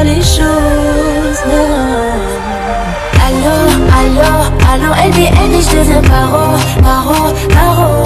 pas les choses. Allô, allô, allô, LBN et je deviens paro, paro, paro.